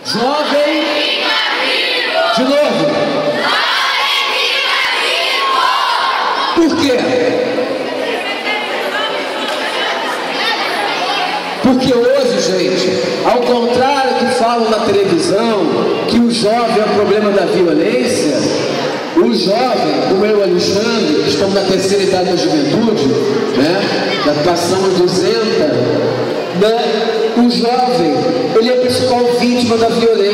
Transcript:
Jovem. De novo. Por quê? Porque hoje, gente, ao contrário que falam na televisão, que o jovem é o problema da violência, o jovem, como eu e o Alexandre, que estamos na terceira idade da juventude, né, da atuação isenta, né, o jovem, ele é a principal vítima da violência.